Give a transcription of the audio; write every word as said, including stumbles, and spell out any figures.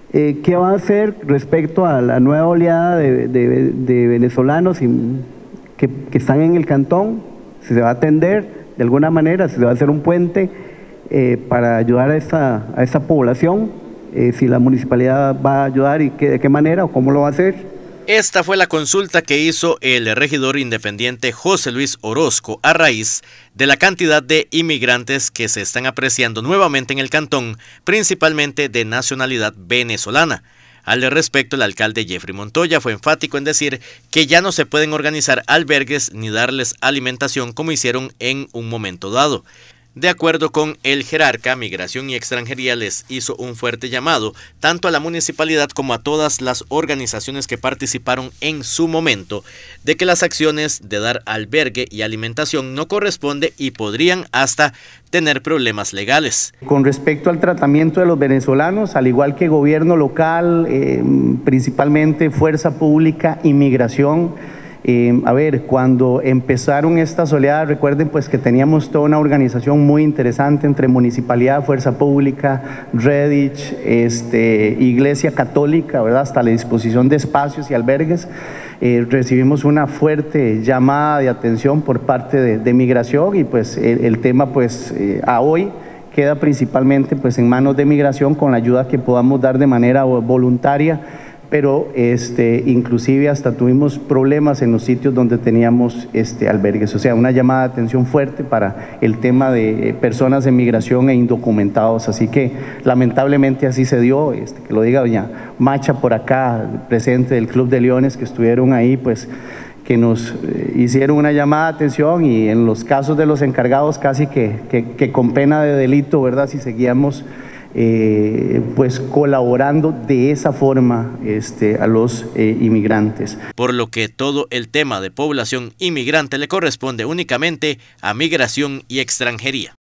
Eh, ¿Qué va a hacer respecto a la nueva oleada de, de, de venezolanos y, que, que están en el cantón? Si se va a atender de alguna manera, si se va a hacer un puente eh, para ayudar a esta, a esta población, eh, si la municipalidad va a ayudar y qué, de qué manera o cómo lo va a hacer. Esta fue la consulta que hizo el regidor independiente José Luis Orozco a raíz de la cantidad de inmigrantes que se están apreciando nuevamente en el cantón, principalmente de nacionalidad venezolana. Al respecto, el alcalde Jeffrey Montoya fue enfático en decir que ya no se pueden organizar albergues ni darles alimentación como hicieron en un momento dado. De acuerdo con el jerarca, Migración y Extranjería les hizo un fuerte llamado tanto a la municipalidad como a todas las organizaciones que participaron en su momento de que las acciones de dar albergue y alimentación no corresponde y podrían hasta tener problemas legales. Con respecto al tratamiento de los venezolanos, al igual que gobierno local, eh, principalmente Fuerza Pública, Inmigración, Eh, a ver, cuando empezaron estas oleadas, recuerden pues que teníamos toda una organización muy interesante entre Municipalidad, Fuerza Pública, Redditch, este, Iglesia Católica, ¿verdad? Hasta la disposición de espacios y albergues. Eh, recibimos una fuerte llamada de atención por parte de, de Migración y pues el, el tema pues eh, a hoy queda principalmente pues en manos de Migración con la ayuda que podamos dar de manera voluntaria, pero este, inclusive hasta tuvimos problemas en los sitios donde teníamos este, albergues. O sea, una llamada de atención fuerte para el tema de personas en migración e indocumentados. Así que lamentablemente así se dio, este, que lo diga doña Macha por acá, presente del Club de Leones, que estuvieron ahí, pues que nos eh, hicieron una llamada de atención y en los casos de los encargados casi que, que, que con pena de delito, ¿verdad? Si seguíamos Eh, pues colaborando de esa forma este, a los eh, inmigrantes. Por lo que todo el tema de población inmigrante le corresponde únicamente a Migración y Extranjería.